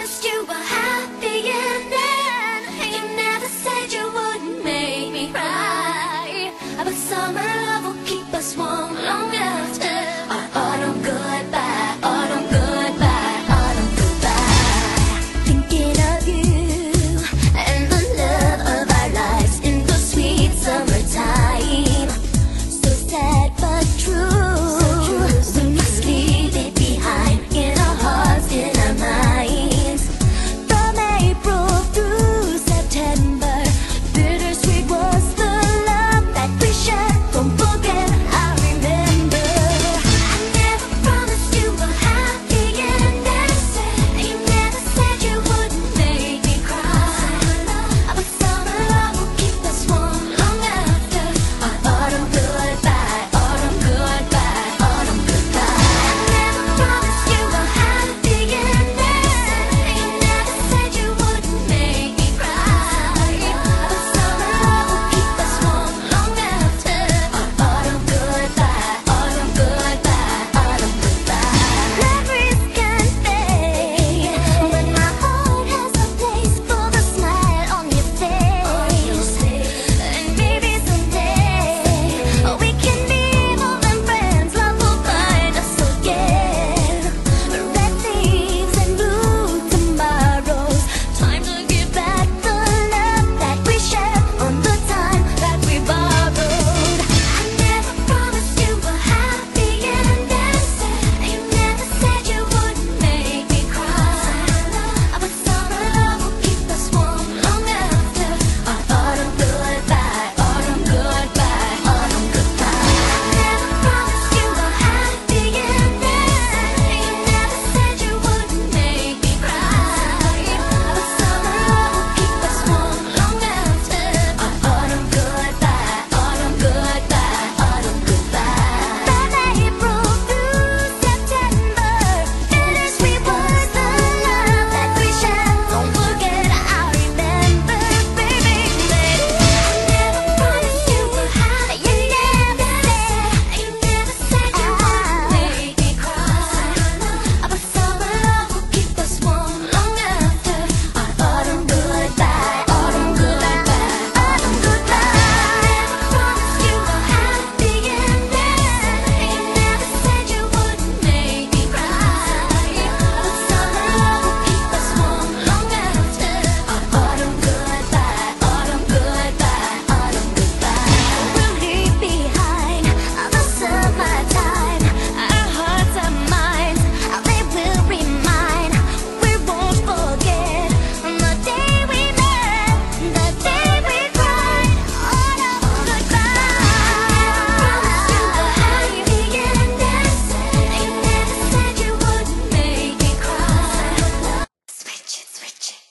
promised you a happy ending. You never said you wouldn't make me cry. But summer love will keep us warm long after our autumn goodbye. Autumn goodbye. Autumn goodbye. Thinking of you and the love of our lives in the sweet summertime. So sad but true. We must leave it behind in our hearts, in our minds. From April through September, bittersweet was the love that we shared. Don't forget, I remember. I never promised you a happy ending. You never said you wouldn't make me cry. But summer love will keep us warm long after our autumn goodbye. Autumn goodbye. Autumn goodbye. I never promised you a happy ending. You never said you wouldn't make me cry. But summer love will keep us warm long after our autumn goodbye. Autumn goodbye. Autumn goodbye. Memories can fade, but my heart has a place for the smile on your face. And maybe someday we can be more than friends. Love will find us again. Red leaves and blue tomorrows. Time to give back the love that we shared on the time that we borrowed. I never promised you a happy ending. You never said you wouldn't make me cry. But summer love will keep us warm long after our autumn goodbye. Autumn goodbye. Autumn goodbye. I never promised you a happy ending. You never said you wouldn't make me cry. But summer love will keep us warm long after our autumn goodbye. Autumn goodbye. Autumn goodbye. From April through September, bittersweet was the love that we shared. Don't forget, I remember, baby. I never promised you a happy ending. You never said you wouldn't make me cry. But summer love will keep us warm long after our autumn goodbye. Autumn goodbye. Autumn goodbye. I never promised you a happy ending. You never said you wouldn't make me cry. But summer love will keep us warm long after our autumn goodbye. Autumn goodbye. Autumn goodbye. We'll leave behind the summertime. Our hearts, our minds, they will remind. We won't forget the day we met, the day we cried. Autumn goodbye. I never promised you a happy ending. You never said you wouldn't make me cry. Switch it, switch it.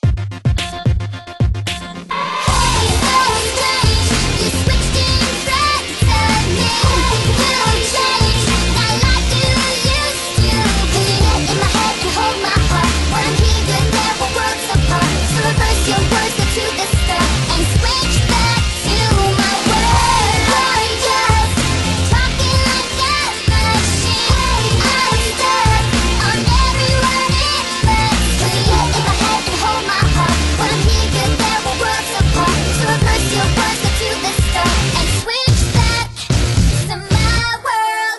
You switched in front of me. Will change, not like you used to be. In my head you hold my heart. When I'm here, never worlds apart. So reverse your words, go to the start and switch back to my world. I'm just talking like a machine. I'm stuck on every word it lets me. In my head you hold my heart. When I'm here, never worlds apart. So reverse your words, go to the start and switch back to my world.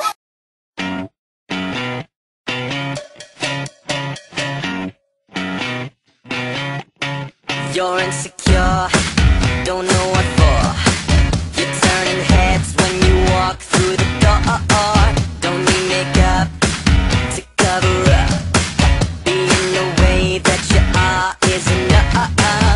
You're insecure, don't know what for. You're turning heads when you walk through the door. Don't need makeup to cover up. Being the way that you are is enough.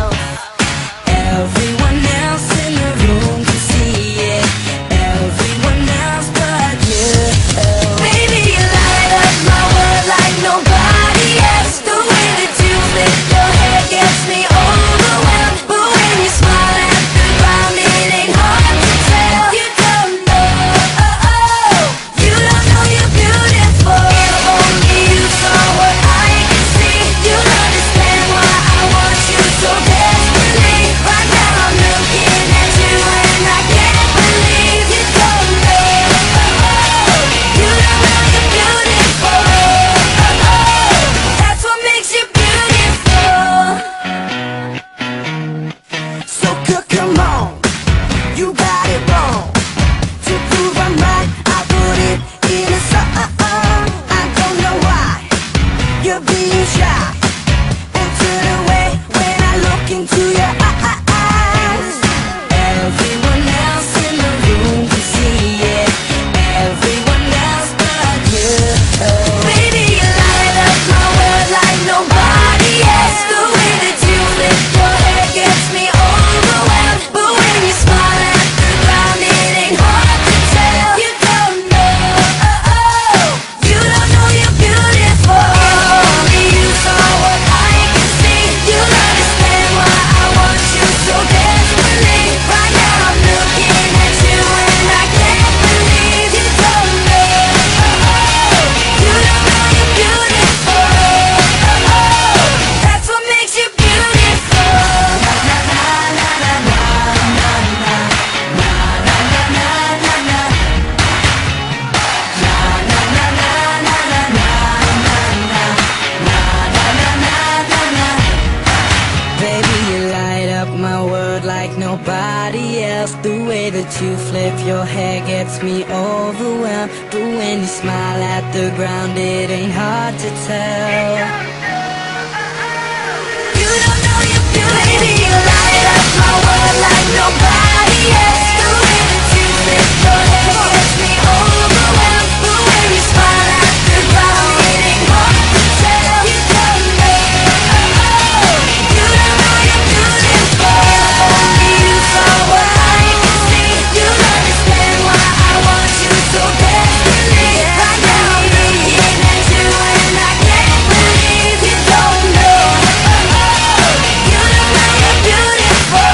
Everyone else in the room can see it. Everyone else but you. Baby, you light up my world like nobody else. The way that you lift your hair gets me overwhelmed. But when you smile at the You're being shy and turn away when I look into your eyes. Everyone else in the room can see it, everyone else but you. Baby, you light up my world like nobody else. The way that you lift your hair gets me overwhelmed. But when you smile at the ground, it ain't hard to tell. You don't know, you don't know you're beautiful. Only you saw what I can see. You'll understand why I want you so desperately. Right now I'm looking at you and I can't believe you don't know, you don't know you're beautiful. That's what makes you beautiful. Baby, you light up my world like nobody else. The way that you flip your hair gets me overwhelmed. But when you smile at the ground, it ain't hard to tell. You don't know you're beautiful. Baby, you light up my world like nobody else. The way that you flip your hair gets me overwhelmed. But when you smile at the ground, it ain't hard to tell. You don't know, you don't know you're beautiful. Only you saw what I can see. You'll understand why I want you so desperately. Right now I'm looking at you and I can't believe you don't know, you don't know you're beautiful.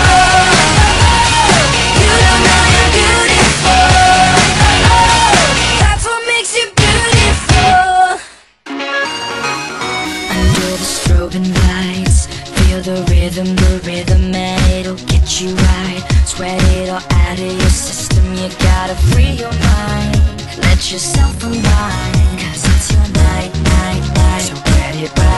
You don't know you're beautiful. That's what makes you beautiful. Under the strobing lights, feel the rhythm, and it'll get you right. Sweat it all out of your system, you gotta free your mind. Let yourself unwind, 'cause it's your night, night, night. So get it right.